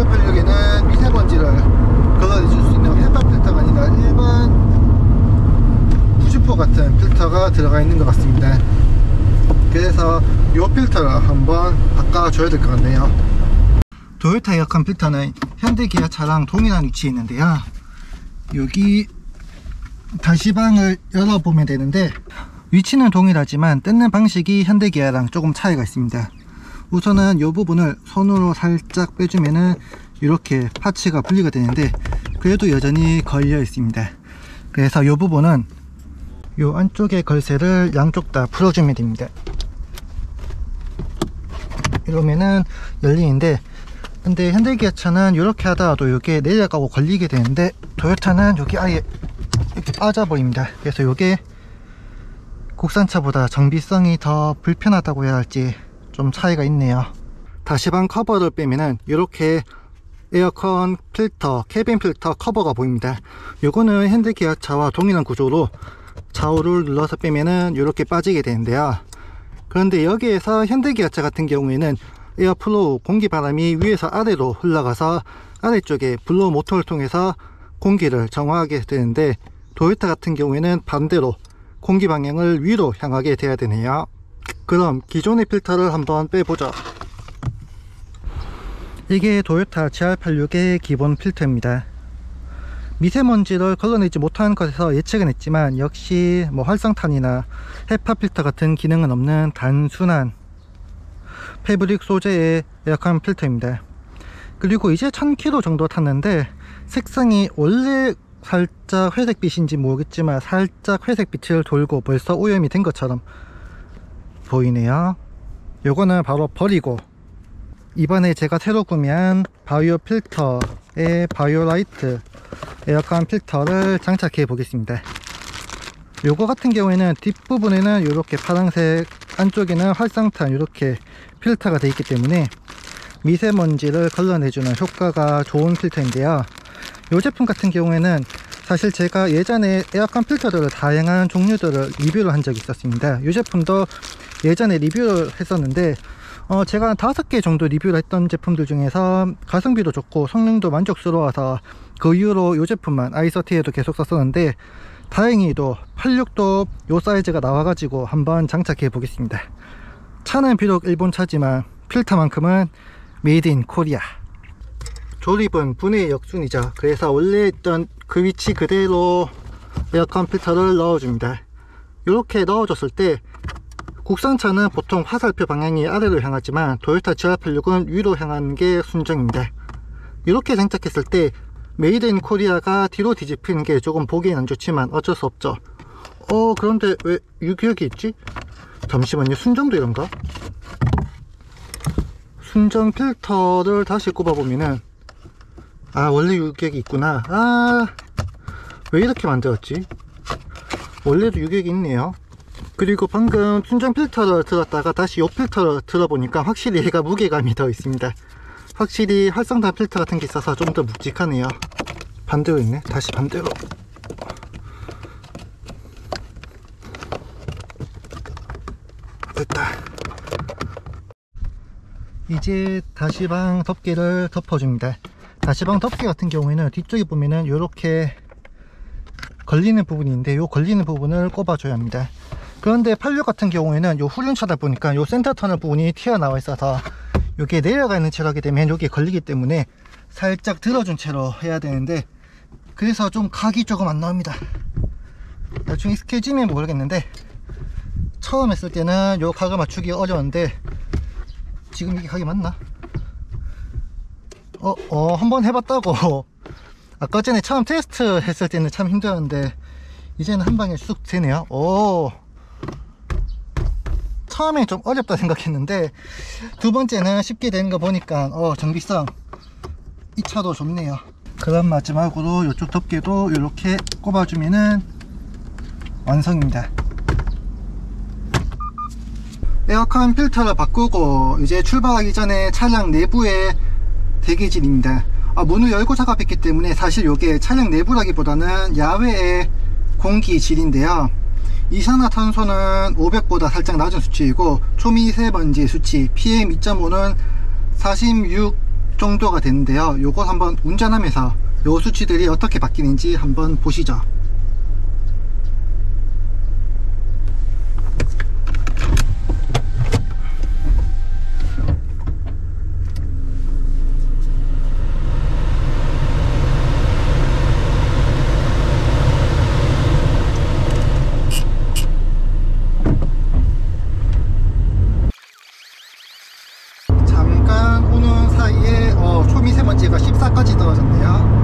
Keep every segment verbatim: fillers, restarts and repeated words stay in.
지알팔십육에는 미세먼지를 걸러내줄 수 있는 헤파 필터가 아니라 일반 구십포 같은 필터가 들어가 있는 것 같습니다. 그래서 이 필터를 한번 바꿔줘야 될 것 같네요. 도요타 에어컨 필터는 현대 기아차랑 동일한 위치에 있는데요, 여기 다시방을 열어보면 되는데 위치는 동일하지만 뜯는 방식이 현대 기아랑 조금 차이가 있습니다. 우선은 이 부분을 손으로 살짝 빼주면은 이렇게 파츠가 분리가 되는데 그래도 여전히 걸려 있습니다. 그래서 이 부분은 이 안쪽의 걸쇠를 양쪽 다 풀어주면 됩니다. 이러면은 열리는데, 근데 현대기아차는 이렇게 하다가도 이게 내려가고 걸리게 되는데 도요타는 여기 아예 이렇게 빠져버립니다. 그래서 이게 국산차보다 정비성이 더 불편하다고 해야 할지 좀 차이가 있네요. 다시방 커버를 빼면은 이렇게 에어컨 필터, 캐빈 필터 커버가 보입니다. 요거는 현대기아차와 동일한 구조로 좌우를 눌러서 빼면은 이렇게 빠지게 되는데요, 그런데 여기에서 현대기아차 같은 경우에는 에어플로우, 공기바람이 위에서 아래로 흘러가서 아래쪽에 블로우 모터를 통해서 공기를 정화하게 되는데, 도요타 같은 경우에는 반대로 공기 방향을 위로 향하게 돼야 되네요. 그럼 기존의 필터를 한번 빼보죠. 이게 도요타 지알팔십육의 기본 필터입니다. 미세먼지를 걸러내지 못하는 것에서 예측은 했지만 역시 뭐 활성탄이나 헤파 필터 같은 기능은 없는 단순한 패브릭 소재의 에어컨 필터입니다. 그리고 이제 천 킬로미터 정도 탔는데 색상이 원래 살짝 회색빛인지 모르겠지만 살짝 회색빛을 돌고 벌써 오염이 된 것처럼 보이네요. 요거는 바로 버리고 이번에 제가 새로 구매한 바이오 필터의 바이오라이트 에어컨 필터를 장착해 보겠습니다. 요거 같은 경우에는 뒷부분에는 이렇게 파란색, 안쪽에는 활성탄 이렇게 필터가 되어 있기 때문에 미세먼지를 걸러내주는 효과가 좋은 필터인데요, 이 제품 같은 경우에는 사실 제가 예전에 에어컨 필터들을 다양한 종류들을 리뷰를 한 적이 있었습니다. 이 제품도 예전에 리뷰를 했었는데 어 제가 다섯 개 정도 리뷰를 했던 제품들 중에서 가성비도 좋고 성능도 만족스러워서 그 이후로 이 제품만 아이서티에도 계속 썼었는데, 다행히도 팔십육도 이 사이즈가 나와가지고 한번 장착해 보겠습니다. 차는 비록 일본 차지만 필터만큼은 메이드 인 코리아. 조립은 분해 역순이죠. 그래서 원래 있던 그 위치 그대로 에어컨 필터를 넣어줍니다. 이렇게 넣어줬을 때 국산차는 보통 화살표 방향이 아래로 향하지만 도요타 지알팔십육은 위로 향하는 게 순정입니다. 이렇게 장착했을 때 메이드 인 코리아가 뒤로 뒤집히는 게 조금 보기엔 안 좋지만 어쩔 수 없죠. 어 그런데 왜 유격이 있지? 잠시만요, 순정도 이런가? 순정 필터를 다시 꼽아보면은 아 원래 유격이 있구나. 아 왜 이렇게 만들었지? 원래도 유격이 있네요. 그리고 방금 순정 필터를 들었다가 다시 이 필터를 들어보니까 확실히 얘가 무게감이 더 있습니다. 확실히 활성탄 필터 같은 게 있어서 좀 더 묵직하네요. 반대로 있네. 다시 반대로. 됐다. 이제 다시방 덮개를 덮어줍니다. 다시방 덮개 같은 경우에는 뒤쪽에 보면은 이렇게 걸리는 부분이 있는데 이 걸리는 부분을 꼽아줘야 합니다. 그런데 팔십육 같은 경우에는 이 후륜차다 보니까 이 센터 터널 부분이 튀어나와 있어서 이게 내려가 있는 채로 하게 되면 여기에 걸리기 때문에 살짝 들어준 채로 해야 되는데, 그래서 좀 각이 조금 안 나옵니다. 나중에 익숙해지면 모르겠는데 처음 했을 때는 이 각을 맞추기 어려웠는데 지금 이게 각이 맞나? 어, 어, 한번 해봤다고. 아까 전에 처음 테스트 했을 때는 참 힘들었는데 이제는 한 방에 쑥 되네요. 오, 처음에 좀 어렵다 생각했는데 두 번째는 쉽게 되는 거 보니까 어 정비성 이 차도 좋네요. 그럼 마지막으로 이쪽 덮개도 이렇게 꼽아주면은 완성입니다. 에어컨 필터를 바꾸고 이제 출발하기 전에 차량 내부의 대기질입니다. 아, 문을 열고 작업했기 때문에 사실 이게 차량 내부라기보다는 야외의 공기질인데요, 이산화탄소는 오백보다 살짝 낮은 수치이고 초미세먼지 수치 피엠 이 점 오는 사십육 정도가 되는데요. 요걸 한번 운전하면서 요 수치들이 어떻게 바뀌는지 한번 보시죠. 초미세먼지가 십사까지 떨어졌네요.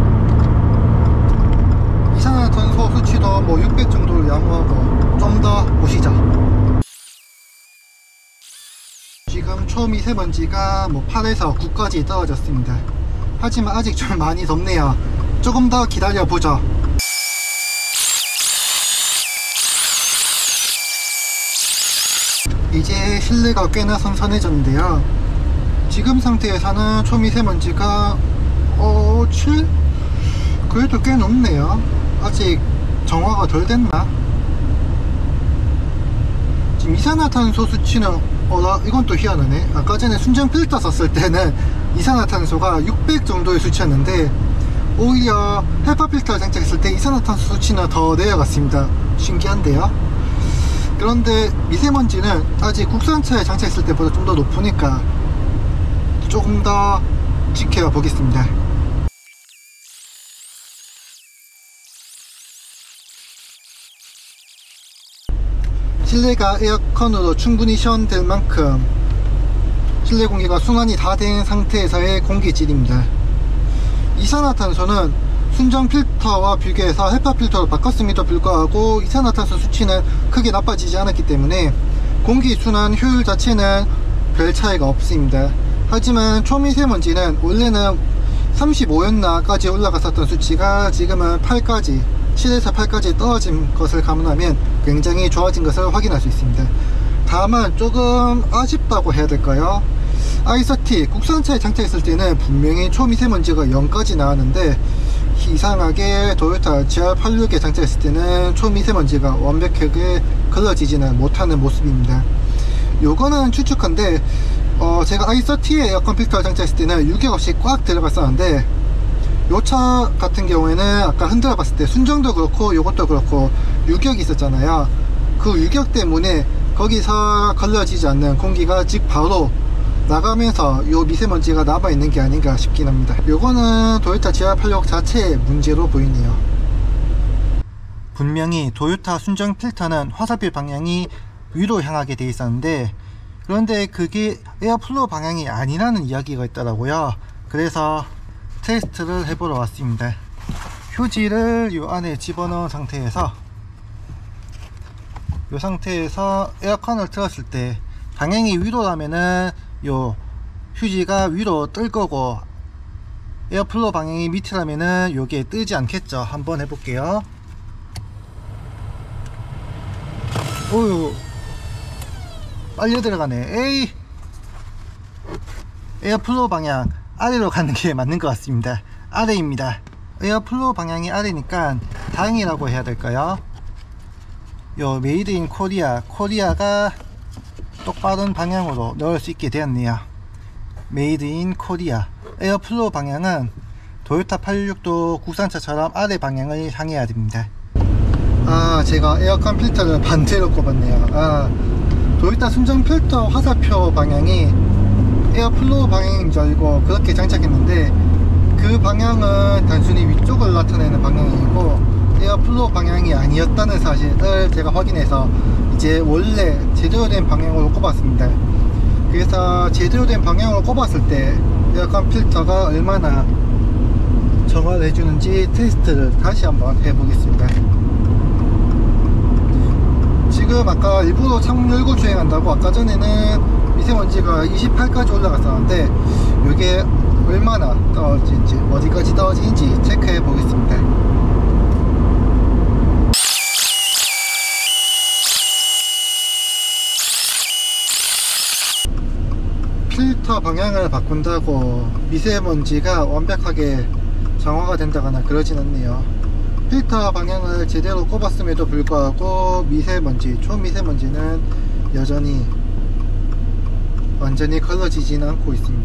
이산화탄소 수치도 뭐 육백 정도를 양호하고 좀 더 보시죠. 지금 초미세먼지가 뭐 팔에서 구까지 떨어졌습니다. 하지만 아직 좀 많이 덥네요. 조금 더 기다려 보죠. 이제 실내가 꽤나 선선해졌는데요. 지금 상태에서는 초미세먼지가 어... 칠? 그래도 꽤 높네요. 아직 정화가 덜 됐나? 지금 이산화탄소 수치는 어... 나 이건 또 희한하네. 아까 전에 순정 필터 썼을 때는 이산화탄소가 육백 정도의 수치였는데 오히려 헤파 필터를 장착했을 때 이산화탄소 수치는 더 내려갔습니다. 신기한데요. 그런데 미세먼지는 아직 국산차에 장착했을 때보다 좀 더 높으니까 조금 더 지켜보겠습니다. 실내가 에어컨으로 충분히 시원될 만큼 실내 공기가 순환이 다 된 상태에서의 공기질입니다. 이산화탄소는 순정 필터와 비교해서 헤파 필터로 바꿨음에도 불구하고 이산화탄소 수치는 크게 나빠지지 않았기 때문에 공기 순환 효율 자체는 별 차이가 없습니다. 하지만 초미세먼지는 원래는 삼십오였나까지 올라갔었던 수치가 지금은 팔까지, 칠에서 팔까지 떨어진 것을 감안하면 굉장히 좋아진 것을 확인할 수 있습니다. 다만 조금 아쉽다고 해야 될까요? 아이서티 국산차에 장착했을 때는 분명히 초미세먼지가 영까지 나왔는데 이상하게 도요타 지알 팔십육에 장착했을 때는 초미세먼지가 완벽하게 걸러지지는 못하는 모습입니다. 요거는 추측한데 어 제가 아이서티에 에어컨 필터를 장착했을 때는 유격 없이 꽉 들어갔었는데 요 차 같은 경우에는 아까 흔들어 봤을 때 순정도 그렇고 요것도 그렇고 유격이 있었잖아요. 그 유격 때문에 거기서 걸러지지 않는 공기가 즉 바로 나가면서 요 미세먼지가 남아있는 게 아닌가 싶긴 합니다. 요거는 도요타 지알 팔십육 자체의 문제로 보이네요. 분명히 도요타 순정 필터는 화살표 방향이 위로 향하게 돼 있었는데 그런데 그게 에어플로우 방향이 아니라는 이야기가 있더라고요. 그래서 테스트를 해보러 왔습니다. 휴지를 이 안에 집어넣은 상태에서 이 상태에서 에어컨을 틀었을 때 방향이 위로라면은 요 휴지가 위로 뜰 거고 에어플로우 방향이 밑이라면은 요게 뜨지 않겠죠. 한번 해볼게요. 오유 빨려 들어가네. 에이, 에어플로우 방향 아래로 가는 게 맞는 것 같습니다. 아래입니다. 에어플로우 방향이 아래니까 다행이라고 해야 될까요? 요 메이드 인 코리아, 코리아가 똑바른 방향으로 넣을 수 있게 되었네요. 메이드 인 코리아. 에어플로우 방향은 도요타 팔십육도 국산차처럼 아래 방향을 향해야 됩니다. 아, 제가 에어컨 필터를 반대로 꼽았네요. 아, 도요타 순정 필터 화살표 방향이 에어플로우 방향인 줄 알고 그렇게 장착했는데 그 방향은 단순히 위쪽을 나타내는 방향이고 에어플로우 방향이 아니었다는 사실을 제가 확인해서 이제 원래 제대로 된 방향으로 꼽았습니다. 그래서 제대로 된 방향으로 꼽았을 때 에어컨 필터가 얼마나 정화를 해주는지 테스트를 다시 한번 해보겠습니다. 지금 아까 일부러 창문 열고 주행한다고 아까 전에는 미세먼지가 이십팔까지 올라갔었는데 이게 얼마나 떨어지는지 어디까지 떨어지는지 체크해 보겠습니다. 필터 방향을 바꾼다고 미세먼지가 완벽하게 정화가 된다거나 그러진 않네요. 필터 방향을 제대로 꼽았음에도 불구하고 미세먼지, 초미세먼지는 여전히 완전히 걸러지진 않고 있습니다.